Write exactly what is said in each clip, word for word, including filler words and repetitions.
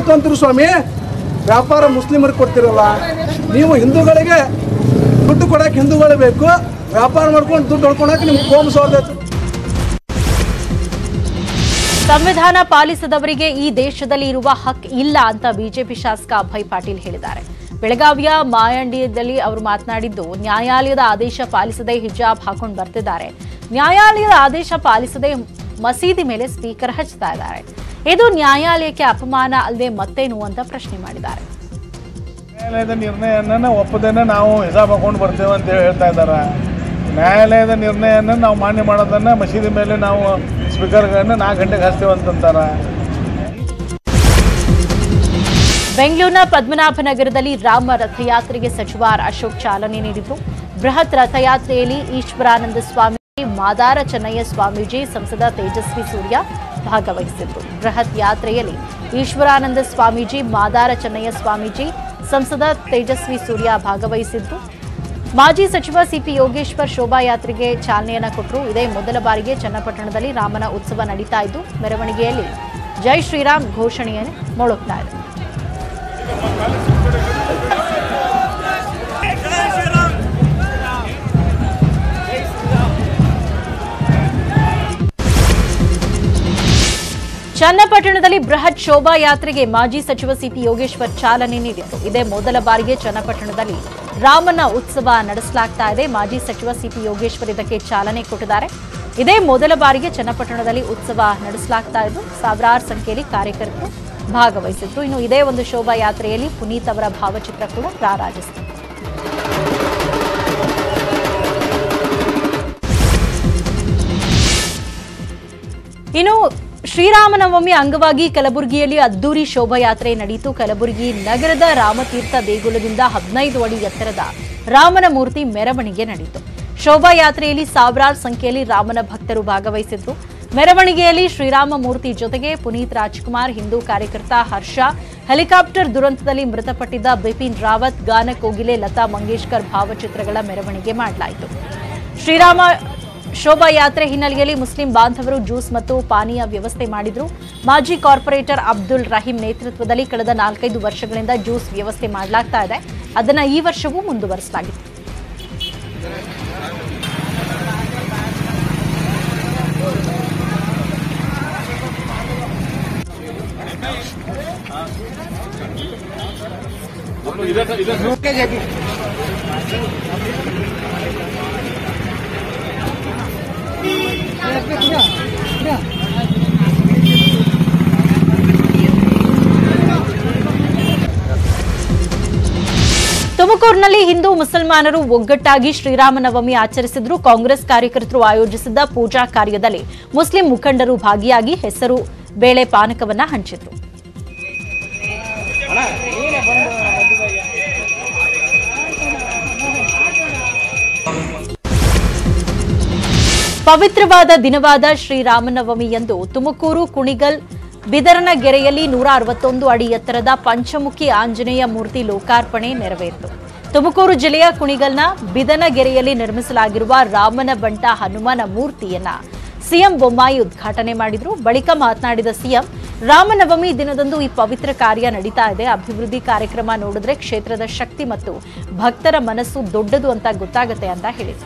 ಅಂತೀರಿ ಸ್ವಾಮಿ, ವ್ಯಾಪಾರ ಮುಸ್ಲಿಮರಿಗೆ ಕೊಡ್ತಿರಲ್ಲ ನೀವು. ಹಿಂದೂಗಳಿಗೆ ದುಡ್ಡು ಕೊಡಕ್ಕೆ ಹಿಂದೂಗಳು ಬೇಕು, ವ್ಯಾಪಾರ ಮಾಡ್ಕೊಂಡು ದುಡ್ಡು ಹೊಡ್ಕೊಳಕ್ಕೆ ನಿಮ್ಗೆ ಕೋಮು ಸೌಲಭ್ಯ. ಸಂವಿಧಾನ ಪಾಲಿಸದವರಿಗೆ ಈ ದೇಶದಲ್ಲಿ ಇರುವ ಹಕ್ ಇಲ್ಲ ಅಂತ ಬಿಜೆಪಿ ಶಾಸಕ ಅಭಯ್ ಪಾಟೀಲ್ ಹೇಳಿದ್ದಾರೆ. ಬೆಳಗಾವಿಯ ಮಾಯಂಡಿಯಲ್ಲಿ ಅವರು ಮಾತನಾಡಿದ್ದು, ನ್ಯಾಯಾಲಯದ ಆದೇಶ ಪಾಲಿಸದೆ ಹಿಜಾಬ್ ಹಾಕೊಂಡು ಬರ್ತಿದ್ದಾರೆ, ನ್ಯಾಯಾಲಯದ ಆದೇಶ ಪಾಲಿಸದೆ ಮಸೀದಿ ಮೇಲೆ ಸ್ಪೀಕರ್ ಹಚ್ತಾ ಇದ್ದಾರೆ, ಇದು ನ್ಯಾಯಾಲಯಕ್ಕೆ ಅಪಮಾನ ಅಲ್ಲದೆ ಮತ್ತೇನು ಅಂತ ಪ್ರಶ್ನೆ ಮಾಡಿದ್ದಾರೆ. ನ್ಯಾಯಾಲಯದ ನಿರ್ಣಯನ ಒಪ್ಪದೇನೆ ನಾವು ಹಿಜಾಬ್ ಹಾಕೊಂಡು ಬರ್ತೇವೆ ಅಂತ ಹೇಳ್ತಾ ಇದ್ದಾರೆ. ನ್ಯಾಯಾಲಯದ ನಿರ್ಣಯನ ನಾವು ಮಾನ್ಯ ಮಾಡೋದನ್ನ ಮಸೀದಿ ಮೇಲೆ ನಾವು ಸ್ಪೀಕರ್ಗಳನ್ನ ನಾಲ್ಕು ಗಂಟೆಗೆ ಹಚ್ತೇವೆ ಅಂತಂತಾರೆ. ಬೆಂಗಳೂರಿನ ಪದ್ಮನಾಭನಗರದಲ್ಲಿ ರಾಮ ರಥಯಾತ್ರೆಗೆ ಸಚಿವ ಆರ್ ಅಶೋಕ್ ಚಾಲನೆ ನೀಡಿದರು. ಬೃಹತ್ ರಥಯಾತ್ರೆಯಲ್ಲಿ ಈಶ್ವರಾನಂದ ಸ್ವಾಮೀಜಿ, ಮಾದಾರ ಚೆನ್ನಯ್ಯ ಸ್ವಾಮೀಜಿ, ಸಂಸದ ತೇಜಸ್ವಿ ಸೂರ್ಯ ಭಾಗವಹಿಸಿದ್ರು. ಬೃಹತ್ ಯಾತ್ರೆಯಲ್ಲಿ ಈಶ್ವರಾನಂದ ಸ್ವಾಮೀಜಿ, ಮಾದಾರ ಚೆನ್ನಯ್ಯ ಸ್ವಾಮೀಜಿ, ಸಂಸದ ತೇಜಸ್ವಿ ಸೂರ್ಯ ಭಾಗವಹಿಸಿದ್ರು. ಮಾಜಿ ಸಚಿವ ಸಿಪಿ ಯೋಗೇಶ್ವರ್ ಶೋಭಾಯಾತ್ರೆಗೆ ಚಾಲನೆಯನ್ನ ಕೊಟ್ಟರು. ಇದೇ ಮೊದಲ ಬಾರಿಗೆ ಚನ್ನಪಟ್ಟಣದಲ್ಲಿ ರಾಮನ ಉತ್ಸವ ನಡೀತಾ ಇದ್ದು, ಮೆರವಣಿಗೆಯಲ್ಲಿ ಜೈ ಶ್ರೀರಾಮ್ ಘೋಷಣೆಯನ್ನು ಮೊಳಗ್ತಾ ಇದೆ. ಚನ್ನಪಟ್ಟಣದಲ್ಲಿ ಬೃಹತ್ ಶೋಭಾಯಾತ್ರೆಗೆ ಮಾಜಿ ಸಚಿವ ಸಿಪಿ ಯೋಗೇಶ್ವರ್ ಚಾಲನೆ ನೀಡಿದರು. ಇದೇ ಮೊದಲ ಬಾರಿಗೆ ಚನ್ನಪಟ್ಟಣದಲ್ಲಿ ರಾಮನ ಉತ್ಸವ ನಡೆಸಲಾಗ್ತಾ ಇದೆ. ಮಾಜಿ ಸಚಿವ ಸಿಪಿ ಯೋಗೇಶ್ವರ್ ಇದಕ್ಕೆ ಚಾಲನೆ ಕೊಟ್ಟಿದ್ದಾರೆ. ಇದೇ ಮೊದಲ ಬಾರಿಗೆ ಚನ್ನಪಟ್ಟಣದಲ್ಲಿ ಉತ್ಸವ ನಡೆಸಲಾಗ್ತಾ ಇದ್ದು, ಸಾವಿರಾರು ಸಂಖ್ಯೆಯಲ್ಲಿ ಕಾರ್ಯಕರ್ತರು ಭಾಗವಹಿಸಿದ್ರು. ಇನ್ನು ಇದೇ ಒಂದು ಶೋಭಾಯಾತ್ರೆಯಲ್ಲಿ ಪುನೀತ್ ಅವರ ಭಾವಚಿತ್ರ ಕೂಡ ರಾರಾಜಿಸಿತು. ಇನ್ನು ಶ್ರೀರಾಮನವಮಿ ಅಂಗವಾಗಿ ಕಲಬುರಗಿಯಲ್ಲಿ ಅದ್ದೂರಿ ಶೋಭಾಯಾತ್ರೆ ನಡೆಯಿತು. ಕಲಬುರಗಿ ನಗರದ ರಾಮತೀರ್ಥ ದೇಗುಲದಿಂದ ಹದಿನೈದು ಅಡಿ ಎತ್ತರದ ರಾಮನ ಮೂರ್ತಿ ಮೆರವಣಿಗೆ ನಡೆಯಿತು. ಶೋಭಾಯಾತ್ರೆಯಲ್ಲಿ ಸಾವಿರಾರು ಸಂಖ್ಯೆಯಲ್ಲಿ ರಾಮನ ಭಕ್ತರು ಭಾಗವಹಿಸಿದ್ರು. ಮೆರವಣಿಗೆಯಲ್ಲಿ ಶ್ರೀರಾಮ ಮೂರ್ತಿ ಜೊತೆಗೆ ಪುನೀತ್ ರಾಜ್ಕುಮಾರ್, ಹಿಂದೂ ಕಾರ್ಯಕರ್ತ ಹರ್ಷ, ಹೆಲಿಕಾಪ್ಟರ್ ದುರಂತದಲ್ಲಿ ಮೃತಪಟ್ಟಿದ್ದ ಬಿಪಿನ್ ರಾವತ್, ಗಾನ ಕೋಗಿಲೆ ಲತಾ ಮಂಗೇಶ್ಕರ್ ಭಾವಚಿತ್ರಗಳ ಮೆರವಣಿಗೆ ಮಾಡಲಾಯಿತು. ಶ್ರೀರಾಮ ಶೋಭಾಯಾತ್ರೆ ಹಿನ್ನೆಲೆಯಲ್ಲಿ ಮುಸ್ಲಿಂ ಬಾಂಧವರು ಜ್ಯೂಸ್ ಮತ್ತು ಪಾನೀಯ ವ್ಯವಸ್ಥೆ ಮಾಡಿದ್ರು. ಮಾಜಿ ಕಾರ್ಪೊರೇಟರ್ ಅಬ್ದುಲ್ ರಹೀಂ ನೇತೃತ್ವದಲ್ಲಿ ಕಳೆದ ನಾಲ್ಕೈದು ವರ್ಷಗಳಿಂದ ಜ್ಯೂಸ್ ವ್ಯವಸ್ಥೆ ಮಾಡಲಾಗ್ತಾ ಇದೆ. ಅದನ್ನು ಈ ವರ್ಷವೂ ಮುಂದುವರಿಸಲಾಗಿತ್ತು. ತುಮಕೂರಿನಲ್ಲಿ ಹಿಂದೂ ಮುಸಲ್ಮಾನರು ಒಗ್ಗಟ್ಟಾಗಿ ಶ್ರೀರಾಮನವಮಿ ಆಚರಿಸಿದ್ರು. ಕಾಂಗ್ರೆಸ್ ಕಾರ್ಯಕರ್ತರು ಆಯೋಜಿಸಿದ್ದ ಪೂಜಾ ಕಾರ್ಯದಲ್ಲಿ ಮುಸ್ಲಿಂ ಮುಖಂಡರು ಭಾಗಿಯಾಗಿ ಹೆಸರು ಬೇಳೆ ಪಾನಕವನ್ನ ಹಂಚಿದ್ರು. ಪವಿತ್ರವಾದ ದಿನವಾದ ಶ್ರೀರಾಮನವಮಿಯಂದು ತುಮಕೂರು ಕುಣಿಗಲ್ ಬಿದರನಗೆರೆಯಲ್ಲಿ ನೂರ ಅರವತ್ತೊಂದು ಅಡಿ ಎತ್ತರದ ಪಂಚಮುಖಿ ಆಂಜನೇಯ ಮೂರ್ತಿ ಲೋಕಾರ್ಪಣೆ ನೆರವೇರಿತು. ತುಮಕೂರು ಜಿಲ್ಲೆಯ ಕುಣಿಗಲ್ನ ಬಿದನಗೆರೆಯಲ್ಲಿ ನಿರ್ಮಿಸಲಾಗಿರುವ ರಾಮನ ಬಂಟ ಹನುಮನ ಮೂರ್ತಿಯನ್ನ ಸಿಎಂ ಬೊಮ್ಮಾಯಿ ಉದ್ಘಾಟನೆ ಮಾಡಿದ್ರು. ಬಳಿಕ ಮಾತನಾಡಿದ ಸಿಎಂ, ರಾಮನವಮಿ ದಿನದಂದು ಈ ಪವಿತ್ರ ಕಾರ್ಯ ನಡೀತಾ ಇದೆ. ಅಭಿವೃದ್ಧಿ ಕಾರ್ಯಕ್ರಮ ನೋಡಿದ್ರೆ ಕ್ಷೇತ್ರದ ಶಕ್ತಿ ಮತ್ತು ಭಕ್ತರ ಮನಸ್ಸು ದೊಡ್ಡದು ಅಂತ ಗೊತ್ತಾಗುತ್ತೆ ಅಂತ ಹೇಳಿದರು.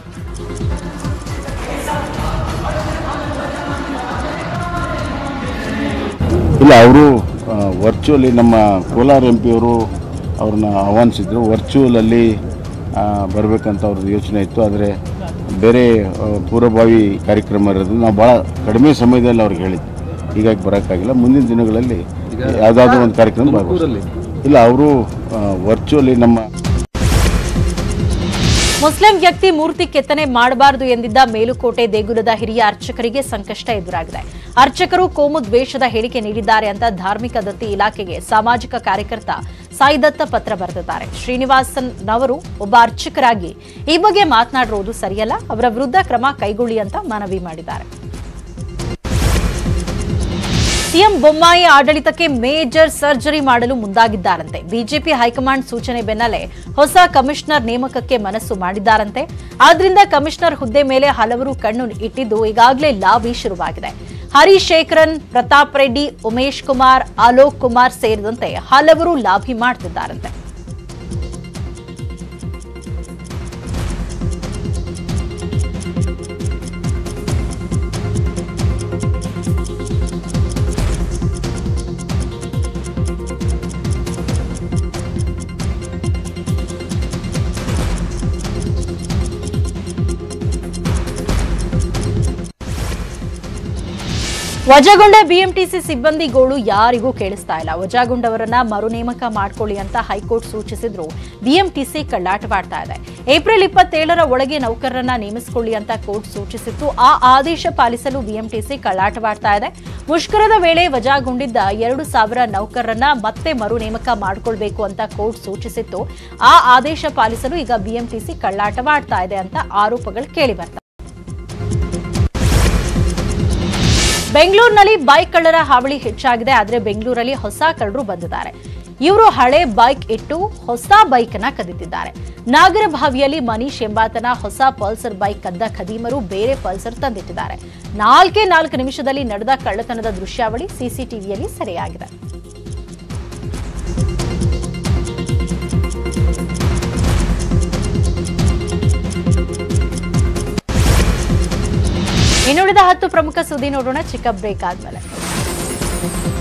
ಇಲ್ಲ, ಅವರು ವರ್ಚುವಲಿ ನಮ್ಮ ಕೋಲಾರ ಎಂ ಪಿಯವರು ಅವ್ರನ್ನ ಆಹ್ವಾನಿಸಿದ್ರು. ವರ್ಚುವಲಲ್ಲಿ ಬರಬೇಕಂತ ಅವ್ರದ್ದು ಯೋಚನೆ ಇತ್ತು. ಆದರೆ ಬೇರೆ ಪೂರ್ವಭಾವಿ ಕಾರ್ಯಕ್ರಮ ಇರೋದು ನಾವು ಭಾಳ ಕಡಿಮೆ ಸಮಯದಲ್ಲಿ ಅವ್ರಿಗೆ ಹೇಳಿದ್ವಿ. ಹೀಗಾಗಿ ಬರೋಕ್ಕಾಗಿಲ್ಲ. ಮುಂದಿನ ದಿನಗಳಲ್ಲಿ ಯಾವುದಾದ್ರೂ ಒಂದು ಕಾರ್ಯಕ್ರಮ ಭಾಗವಹಿಸ್ತಾರೆ. ಇಲ್ಲ, ಅವರು ವರ್ಚುವಲಿ ನಮ್ಮ ಮುಸ್ಲಿಂ ವ್ಯಕ್ತಿ ಮೂರ್ತಿ ಕೆತ್ತನೆ ಮಾಡಬಾರದು ಎಂದಿದ್ದ ಮೇಲುಕೋಟೆ ದೇಗುಲದ ಹಿರಿಯ ಅರ್ಚಕರಿಗೆ ಸಂಕಷ್ಟ ಎದುರಾಗಿದೆ. ಅರ್ಚಕರು ಕೋಮು ದ್ವೇಷದ ಹೇಳಿಕೆ ನೀಡಿದ್ದಾರೆ ಅಂತ ಧಾರ್ಮಿಕ ದತ್ತಿ ಇಲಾಖೆಗೆ ಸಾಮಾಜಿಕ ಕಾರ್ಯಕರ್ತ ಸಾಯಿದತ್ತ ಪತ್ರ ಬರೆದಿದ್ದಾರೆ. ಶ್ರೀನಿವಾಸನ್ ನವರು ಒಬ್ಬ ಅರ್ಚಕರಾಗಿ ಈ ಬಗ್ಗೆ ಮಾತನಾಡಿರುವುದು ಸರಿಯಲ್ಲ, ಅವರ ವಿರುದ್ಧ ಕ್ರಮ ಕೈಗೊಳ್ಳಿ ಅಂತ ಮನವಿ ಮಾಡಿದ್ದಾರೆ. ಸಿಎಂ ಬೊಮ್ಮಾಯಿ ಆಡಳಿತಕ್ಕೆ ಮೇಜರ್ ಸರ್ಜರಿ ಮಾಡಲು ಮುಂದಾಗಿದ್ದಾರಂತೆ. ಬಿಜೆಪಿ ಹೈಕಮಾಂಡ್ ಸೂಚನೆ ಬೆನ್ನಲ್ಲೇ ಹೊಸ ಕಮಿಷನರ್ ನೇಮಕಕ್ಕೆ ಮನಸ್ಸು ಮಾಡಿದ್ದಾರಂತೆ. ಆದ್ರಿಂದ ಕಮಿಷನರ್ ಹುದ್ದೆ ಮೇಲೆ ಹಲವರು ಕಣ್ಣು ಇಟ್ಟಿದ್ದು ಈಗಾಗಲೇ ಲಾಬಿ ಶುರುವಾಗಿದೆ. ಹರಿಶೇಖರನ್, ಪ್ರತಾಪ್ ರೆಡ್ಡಿ, ಉಮೇಶ್ ಕುಮಾರ್, ಅಲೋಕ್ ಕುಮಾರ್ ಸೇರಿದಂತೆ ಹಲವರು ಲಾಭಿ ಮಾಡ್ತಿದ್ದಾರಂತೆ. ವಜಾಗೊಂಡ ಬಿಎಂಟಿಸಿ ಸಿಬ್ಬಂದಿ ಗೋಳು ಯಾರಿಗೂ ಕೇಳಿಸ್ತಾ ಇಲ್ಲ. ವಜಾಗೊಂಡವರನ್ನ ಮರು ನೇಮಕ ಮಾಡಿಕೊಳ್ಳಿ ಅಂತ ಹೈಕೋರ್ಟ್ ಸೂಚಿಸಿದ್ರು ಬಿಎಂಟಿಸಿ ಕಳ್ಳಾಟವಾಡ್ತಾ ಇದೆ. ಏಪ್ರಿಲ್ ಇಪ್ಪತ್ತೇಳರ ಒಳಗೆ ನೌಕರರನ್ನ ನೇಮಿಸಿಕೊಳ್ಳಿ ಅಂತ ಕೋರ್ಟ್ ಸೂಚಿಸಿತ್ತು. ಆ ಆದೇಶ ಪಾಲಿಸಲು ಬಿಎಂಟಿಸಿ ಕಳ್ಳಾಟವಾಡ್ತಾ ಇದೆ. ಮುಷ್ಕರದ ವೇಳೆ ವಜಾಗೊಂಡಿದ್ದ ಎರಡು ಸಾವಿರ ನೌಕರರನ್ನ ಮತ್ತೆ ಮರು ನೇಮಕ ಮಾಡಿಕೊಳ್ಬೇಕು ಅಂತ ಕೋರ್ಟ್ ಸೂಚಿಸಿತ್ತು. ಆ ಆದೇಶ ಪಾಲಿಸಲು ಈಗ ಬಿಎಂಟಿಸಿ ಕಳ್ಳಾಟವಾಡ್ತಾ ಇದೆ ಅಂತ ಆರೋಪಗಳು ಕೇಳಿ ಬರ್ತಾ. ಬೆಂಗಳೂರಿನಲ್ಲಿ ಬೈಕ್ ಕಳ್ಳರ ಹಾವಳಿ ಹೆಚ್ಚಾಗಿದೆ. ಆದರೆ ಬೆಂಗಳೂರಲ್ಲಿ ಹೊಸ ಕಳ್ಳರು ಬಂದಿದ್ದಾರೆ. ಇವರು ಹಳೆ ಬೈಕ್ ಇಟ್ಟು ಹೊಸ ಬೈಕ್ ಅನ್ನ ಕದಿತಿದ್ದಾರೆ. ನಾಗರಭಾವಿಯಲ್ಲಿ ಮನೀಶ್ ಎಂಬಾತನ ಹೊಸ ಪಲ್ಸರ್ ಬೈಕ್ ಕದ್ದ ಖದೀಮರು ಬೇರೆ ಪಲ್ಸರ್ ತಂದಿಟ್ಟಿದ್ದಾರೆ. ನಾಲ್ಕೇ ನಾಲ್ಕು ನಿಮಿಷದಲ್ಲಿ ನಡೆದ ಕಳ್ಳತನದ ದೃಶ್ಯಾವಳಿ ಸಿಸಿಟಿವಿಯಲ್ಲಿ ಸೆರೆಯಾಗಿದೆ. ಇನ್ನುಳಿದ ಹತ್ತು ಪ್ರಮುಖ ಸುದ್ದಿ ನೋಡೋಣ ಚಿಕ್ಕ ಬ್ರೇಕ್ ಆದ್ಮೇಲೆ.